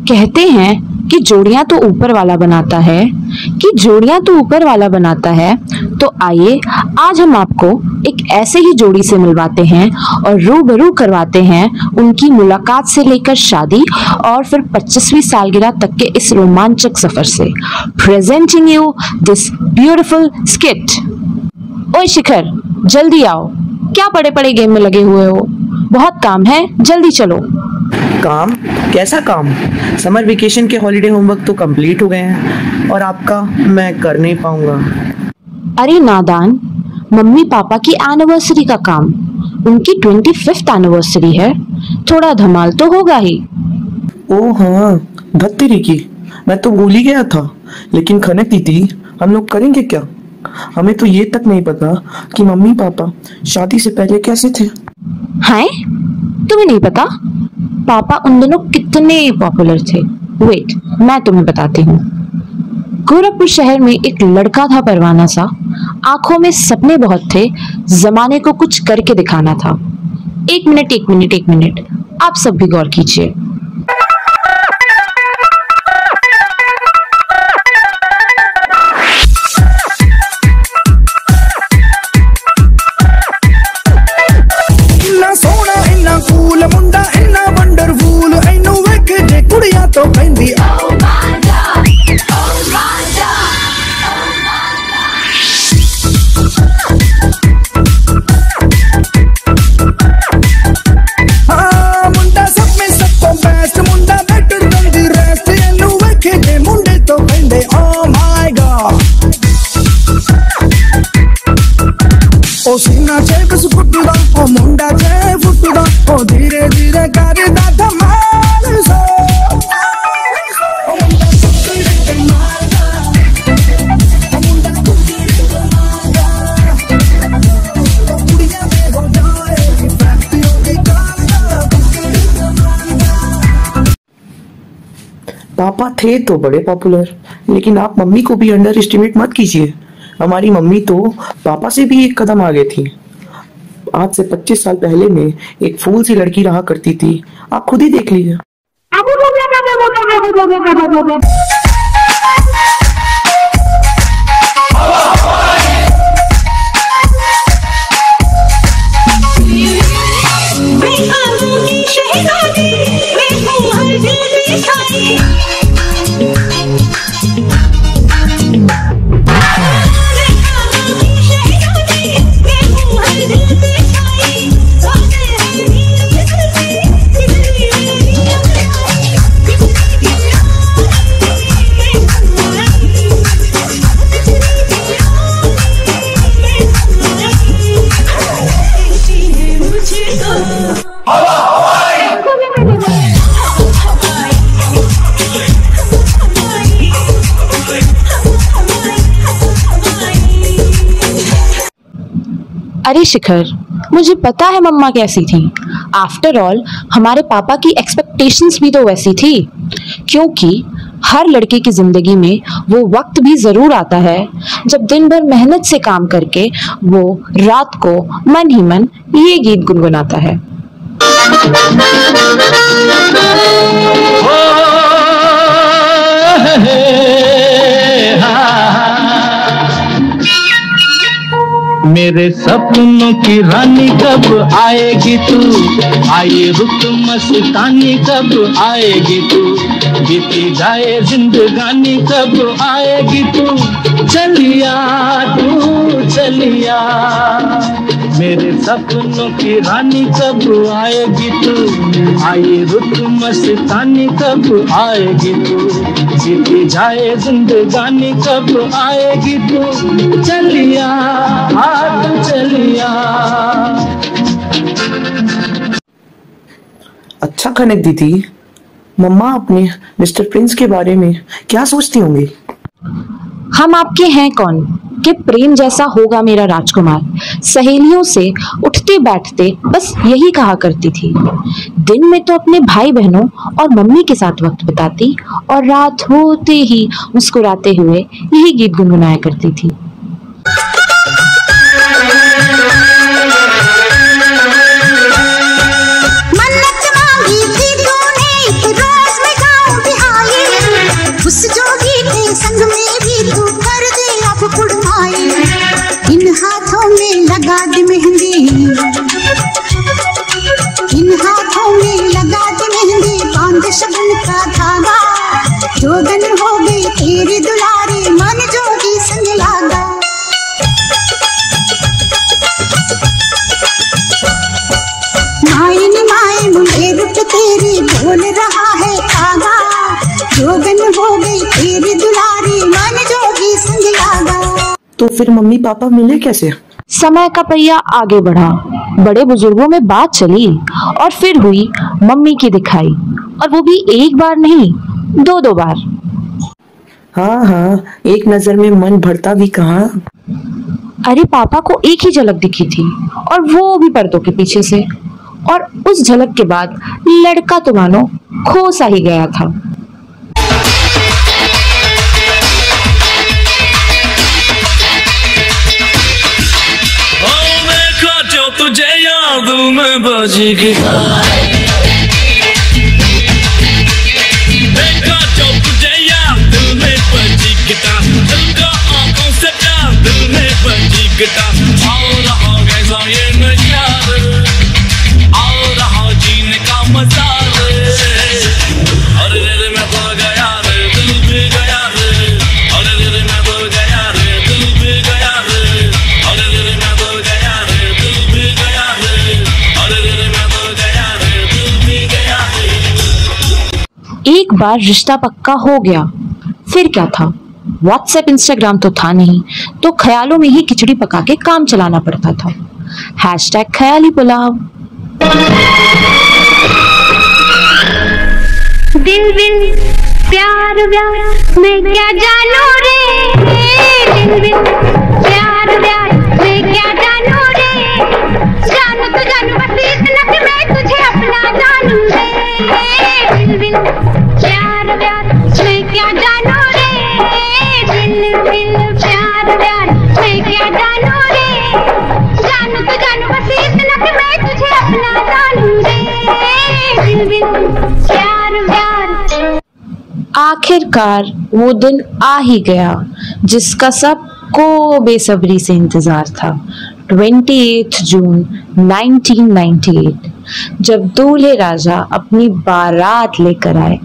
कहते हैं कि जोड़ियां तो ऊपर वाला बनाता है, तो आइए आज हम आपको एक ऐसे ही जोड़ी से मिलवाते हैं और रूबरू करवाते हैं उनकी मुलाकात से लेकर शादी और फिर 25वीं सालगिरह तक के इस रोमांचक सफर से। Presenting you this beautiful skit. ओए शिखर, जल्दी आओ, क्या पड़े पड़े गेम में लगे हुए हो? बहुत काम है, जल्दी चलो। काम? कैसा काम? समर वेकेशन के हॉलीडे होमवर्क तो कंप्लीट हो गए हैं और आपका मैं कर नहीं पाऊंगा। अरे नादान, मम्मी पापा की एनिवर्सरी का काम, उनकी 25th एनिवर्सरी है, थोड़ा धमाल तो होगा ही। ओह हाँ, धत्तेरी की, मैं तो भूल ही गया था। लेकिन खनक दीदी, हम लोग करेंगे क्या? हमें तो ये तक नहीं पता कि मम्मी पापा शादी से पहले कैसे थे। हैं? तुम्हें नहीं पता? पापा उन दिनों कितने पॉपुलर थे। वेट, मैं तुम्हें बताती हूँ। गोरखपुर शहर में एक लड़का था परवाना सा, आंखों में सपने बहुत थे, जमाने को कुछ करके दिखाना था। एक मिनट, आप सब भी गौर कीजिए। सीना बस फुटदा ओ मुंडा चे फुटदा ओ धीरे धीरे करदा धमाल सो ओ मुंडा कुकड़े के मारदा ओ मुंडा कुकड़े के मारदा ओ कुड़िया दे हो जाए फैक्टियों की कांदा कुकड़े के मारदा। पापा थे तो बड़े पॉपुलर, लेकिन आप मम्मी को भी अंडर एस्टिमेट मत कीजिए। हमारी मम्मी तो पापा से भी एक कदम आगे थी। आज से 25 साल पहले में एक फूल सी लड़की रहा करती थी, आप खुद ही देख लीजिए। अरे शिखर, मुझे पता है मम्मा कैसी थी। आफ्टर ऑल हमारे पापा की एक्सपेक्टेशंस भी तो वैसी थी, क्योंकि हर लड़के की जिंदगी में वो वक्त भी जरूर आता है जब दिन भर मेहनत से काम करके वो रात को मन ही मन ये गीत गुनगुनाता है। मेरे सपनों की रानी कब आएगी तू, आए रुत मस्तानी कब आएगी तू, बीती जाए जिंदगानी कब आएगी तू, चलिया तू चलिया। मेरे सपनों की रानी कब आएगी तू, आए रुत मस्तानी कब आएगी तू, बीती जाए जिंदगानी कब आएगी तू, चलिया चलिया। अच्छा खनक दीदी, मम्मा अपने मिस्टर प्रिंस के बारे में क्या सोचती होंगी? हम आपके हैं कौन कि प्रेम जैसा होगा मेरा राजकुमार। सहेलियों से उठते बैठते बस यही कहा करती थी। दिन में तो अपने भाई बहनों और मम्मी के साथ वक्त बिताती और रात होते ही मुस्कुराते हुए यही गीत गुनगुनाया करती थी। मन्नत मांगी थी तूने, एक रोज मैं गाऊं बिहार बांध शगुन का धागा, जोगन हो गई तेरी दुलारी, मन जोगी संग लागा। माई माई मुझे रुक तेरी बोल रहा है कागा, जोगन हो गई तेरी दुलारी, मन जोगी संग लागा। तो फिर मम्मी पापा मिले कैसे? समय का पहिया आगे बढ़ा, बड़े बुजुर्गों में बात चली और फिर हुई मम्मी की दिखाई, और वो भी एक बार नहीं, दो बार। हाँ हाँ, एक नजर में मन भरता भी कहाँ। अरे पापा को एक ही झलक दिखी थी, और वो भी पर्दों के पीछे से, और उस झलक के बाद लड़का तो मानो खो सा ही गया था। तुझे याद में बजेगी, देखा जो तुझे याद में बजी गिटार, दिल का आंखों से प्यार दिल में बजी गिटार। आओ रहा कैसा ये नशार, आओ रहा जीने का मजा रे, अरे रे मैं तो गया रे, दिल भी गया रे, अरे रे मैं तो गया रे, दिल भी गया रे, अरे रे मैं तो गया रे, दिल भी गया रे, अरे रे मैं तो गया रे, दिल भी गया रे। एक बार रिश्ता पक्का हो गया, फिर क्या था, व्हाट्सएप इंस्टाग्राम तो था नहीं, तो ख्यालों में ही खिचड़ी पका के काम चलाना पड़ता था। #ख्याली पुलाव। दिल दिल प्यार व्यार मैं क्या जानू रे, दिल दिल प्यार व्यार मैं क्या जानू रे, जानू तो जानू बस इतना कि मैं तुझे अपना जानू रे, दिल दिल प्यार व्यार मैं क्या जानू रे, दिल दिल प्यार व्यार मैं क्या जानू रे, जानू तो जानू बस इतना कि मैं तुझे अपना जानू रे, दिल दिल प्यार व्यार। आखिरकार वो दिन आ ही गया जिसका सबको बेसब्री से इंतजार था। 28 जून 1998, जब दूल्हे राजा अपनी बारात लेकर आए।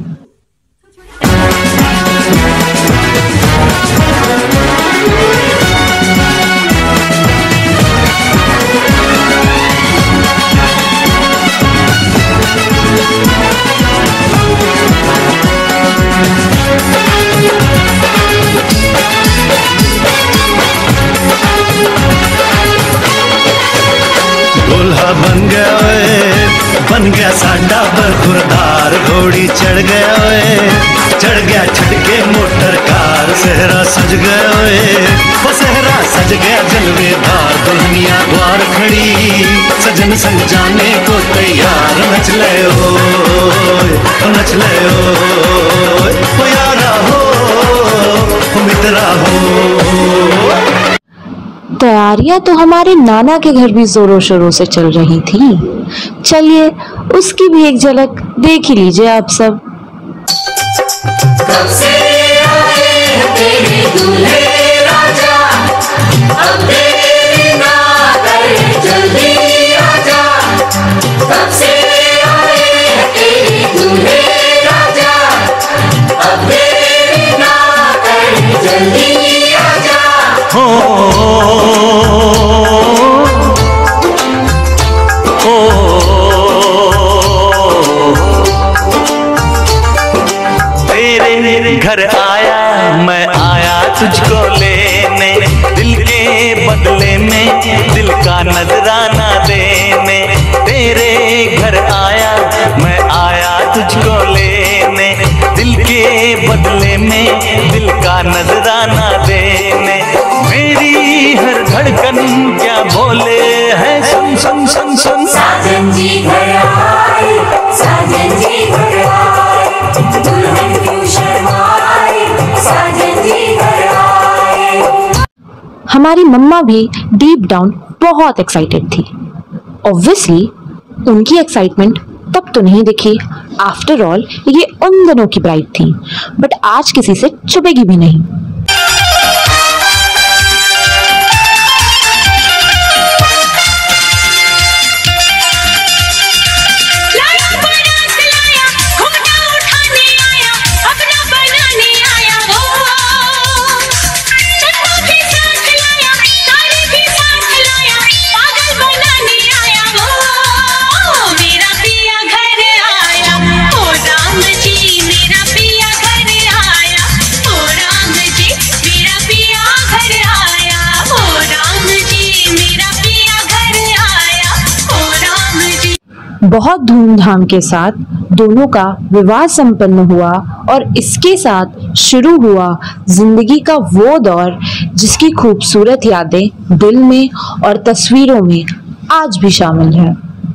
दूल्हा बन गया साडा बरखुरदार, घोड़ी चढ़ गया छटके मोटर कार, सेहरा सज गया वो सेहरा सज गया जलवेदार, दुल्हनिया द्वार खड़ी सजन संग जाने को तैयार, नच ले ओ यारा हो मित्रा हो। तैयारियां तो हमारे नाना के घर भी जोरों शोरों से चल रही थी। चलिए उसकी भी एक झलक देख ही लीजिए आप सब। कब से आए हैं तेरे दूल्हे राजा, अब देरी ना कर जल्दी आजा, कब से आए हैं तेरे दूल्हे राजा, अब देरी ना कर जल्दी आजा। तेरे घर आया मैं आया तुझको लेने, दिल के बदले में दिल का नजराना देने। तेरे घर आया मैं आया तुझको लेने, दिल के बदले में दिल का नजराना देने। मेरी हर धड़कन क्या बोले है सुन सुन सुन सुन। साजन जी घर आए, साजन जी घर आए, दुल्हन क्यों शर्माए, साजन जी घर आए। हमारी मम्मा भी डीप डाउन बहुत एक्साइटेड थी। ऑब्वियसली उनकी एक्साइटमेंट तब तो नहीं दिखी, आफ्टर ऑल ये उन दिनों की ब्राइड थी, बट आज किसी से छुपेगी भी नहीं। लाया बारात लाया, घूमट बहुत धूमधाम के साथ दोनों का विवाह संपन्न हुआ और इसके साथ शुरू हुआ जिंदगी का वो दौर जिसकी खूबसूरत यादें दिल में और तस्वीरों में आज भी शामिल हैं।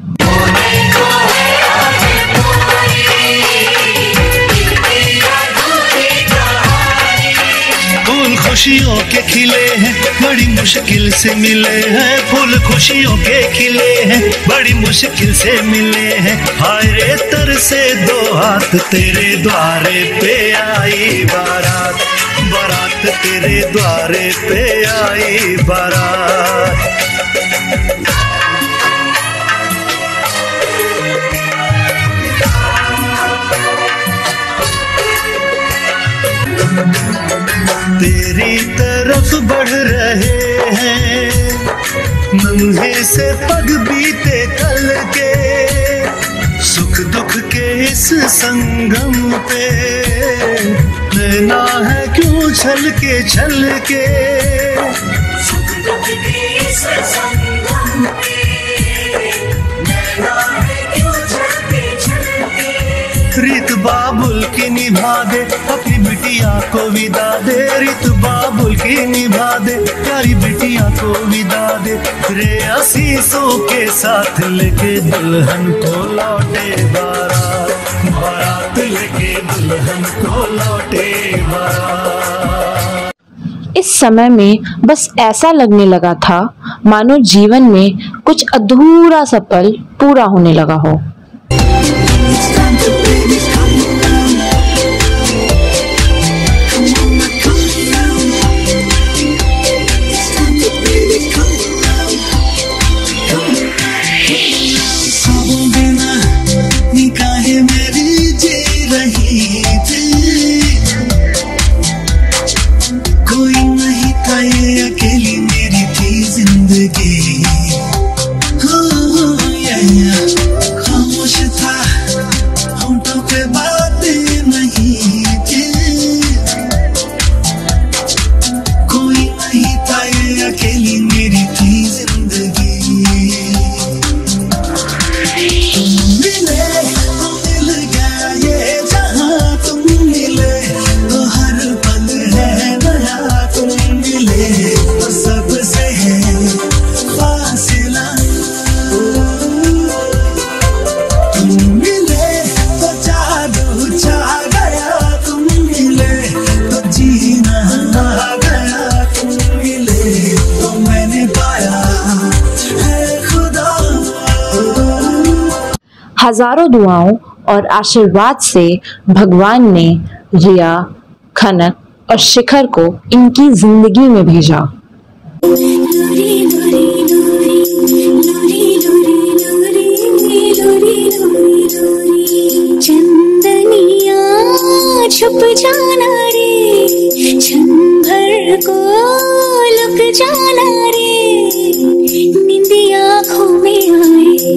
फूल खुशियों के खिले हैं, बड़ी मुश्किल से मिले हैं। फूल खुशियों के खिले हैं, बड़ी मुश्किल से मिले हैं। हाय रे तर से दो हाथ तेरे द्वारे पे आई बारात, बारात तेरे द्वारे पे आई बारात। तेरी तरफ बढ़ रहे हैं नन्हे से पग बीते कल के, सुख दुख के इस संगम पे नैना है क्यों छल के सुख दुख के इस संगम पे नैना है क्यों छल के रीत बाबुल की निभा दे, अपनी बिटिया को विदा दे। रीत बाबुल की निभा दे, प्यारी बिटिया को विदा दे। रे आशीषों के साथ लेके दुल्हन को लौटे बारात, बारात लेके दुल्हन को लौटे बारात। इस समय में बस ऐसा लगने लगा था मानो जीवन में कुछ अधूरा सा पल पूरा होने लगा हो। हजारों दुआओं और आशीर्वाद से भगवान ने रिया, खनक और शिखर को इनकी जिंदगी में भेजा। चंदनिया छुप जाना रे, क्षण भर को लुक जाना रे, निंदिया आँखों में आए,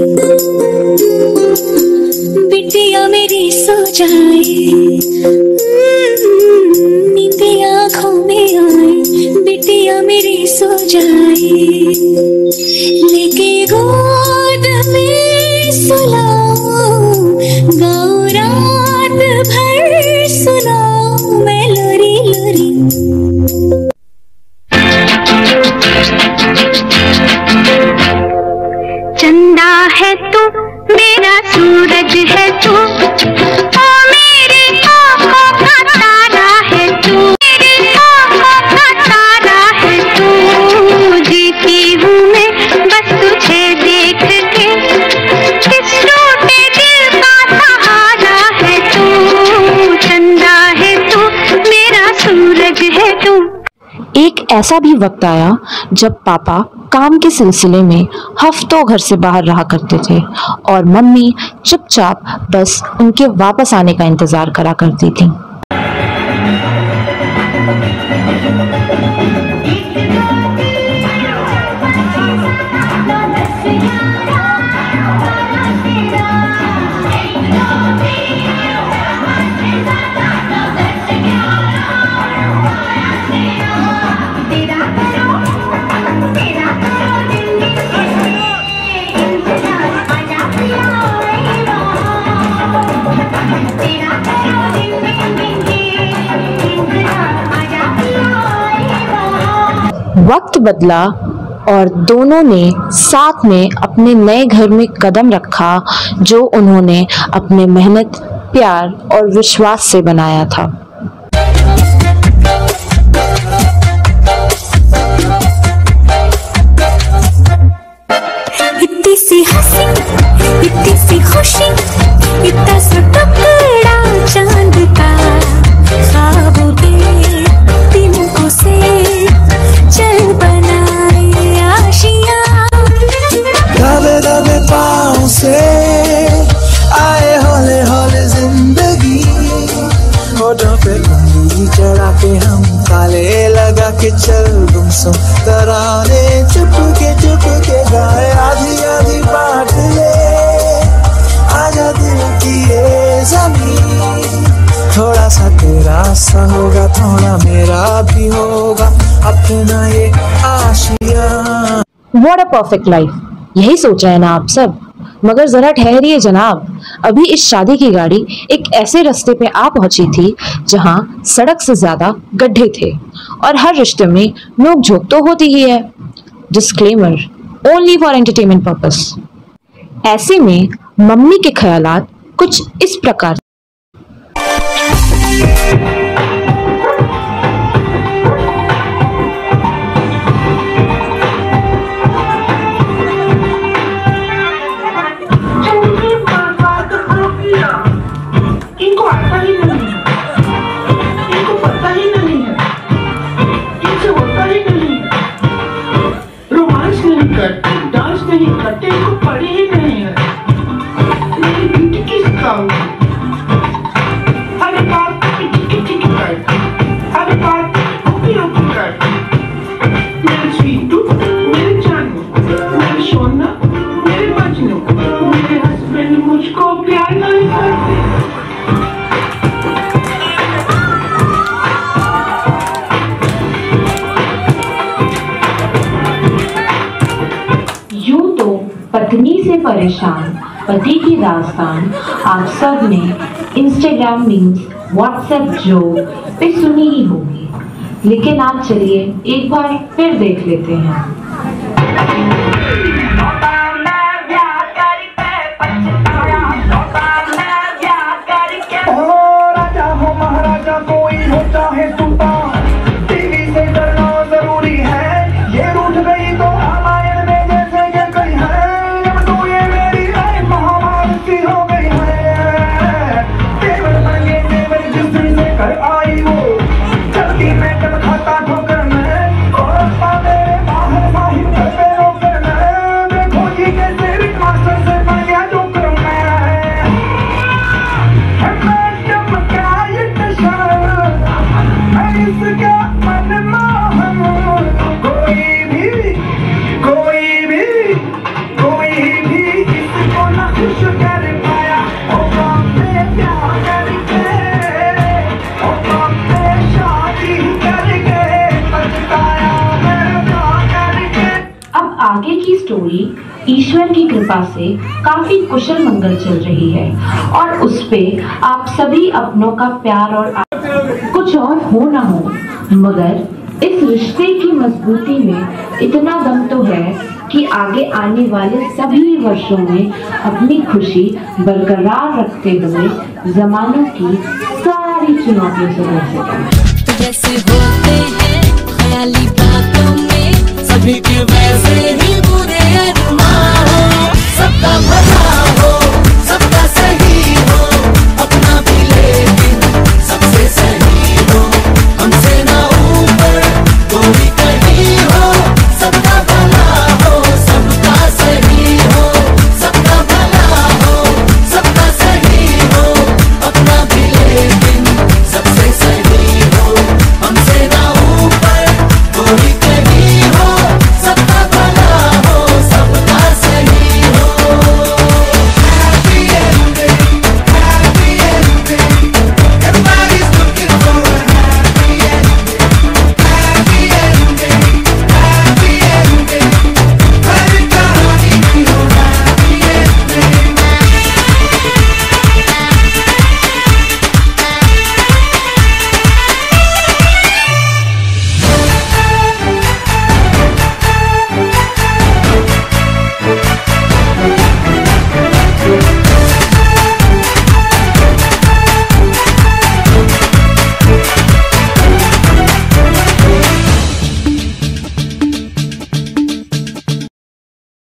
बिटिया मेरी सो जाए। निंदिया आँखों में आए, बिटिया मेरी सो जाए। लेके गोद में सुलाओ, गाओ रात भर सुनाओ मैं लोरी लोरी। चंदा है तू मेरा सूरज है तू, ओ मेरी आँखों का तारा है तू, मेरी आँखों का तारा है तू। जीती हूँ मैं बस तुझे देख के, इस टूटे दिल का सहारा है तू। चंदा है तू मेरा सूरज है तू। एक ऐसा भी वक्त आया जब पापा काम के सिलसिले में हफ्तों घर से बाहर रहा करते थे और मम्मी चुपचाप बस उनके वापस आने का इंतजार करा करती थी। वक्त बदला और दोनों ने साथ में अपने नए घर में कदम रखा जो उन्होंने अपने मेहनत, प्यार और विश्वास से बनाया था। इतनी सी हंसी, इतनी सी खुशी, इतना सा टुकड़ा चांद का, ख्वाबों के तिनकों से चल बनाए आशियां। दबे दबे पाँव से आए हौले हौले जिंदगी, होठों पे उंगली चढ़ा के हम ताले लगा के चल गुमसुम तराने चुपके गाए, आधी आधी बांट ले आजा दिल की ये ज़मीन, थोड़ा सा तेरा सा होगा थोड़ा मेरा भी होगा अपना ये Asia. What a perfect life, यही सोचा है ना आप सब? मगर जरा ठहरिए जनाब, अभी इस शादी की गाड़ी एक ऐसे रास्ते पे आ पहुंची थी जहां सड़क से ज्यादा गड्ढे थे और हर रिश्ते में नोक झोंक तो होती ही है। Disclaimer, only for entertainment purpose. ऐसे में मम्मी के ख्यालात कुछ इस प्रकार। इनको आता ही नहीं है, इनको पता ही नहीं है, इनसे होता ही नहीं है, रोमांस नहीं करते, डांस नहीं करते, इनको पड़ी ही नहीं है। मेरी ब्यूटी की सिखाऊंगी, हर बात टिकी करती, हर बात रोकी करती। मेरे स्वीटू, मेरे जानू, मेरे सोना, मेरे मजनू, मेरे हस्बैंड मुझको प्यार नहीं करते। पत्नी से परेशान पति की दास्तान आप सब ने इंस्टाग्राम मीम्स, व्हाट्सएप जोक पे सुनी ही होगी, लेकिन आप चलिए एक बार फिर देख लेते हैं। राजा हो महाराजा कोई हो चाहे सुल्तान, टीवी से डरना जरूरी है, ये रूठ गई तो रामायण में जैसे ये गई है, अब तो ये मेरी लाइफ महाभारत सी हो गई है। तेवर बने तेवर जिस दिन से कर आई वो, जल्दी में जब खाता ठोकर में, और मेरे बाहर साहिब घर पे रोकर में, देखो जी कैसे रिक मास्टर से बन गया जोकर में। आगे की स्टोरी ईश्वर की कृपा से काफी कुशल मंगल चल रही है और उस पे आप सभी अपनों का प्यार और कुछ और हो ना हो, मगर इस रिश्ते की मजबूती में इतना दम तो है कि आगे आने वाले सभी वर्षों में अपनी खुशी बरकरार रखते हुए जमानों की सारी चुनौतियों से लड़ सकें। जैसे होते हैं ख्याली बातों में सभी के वैसे ही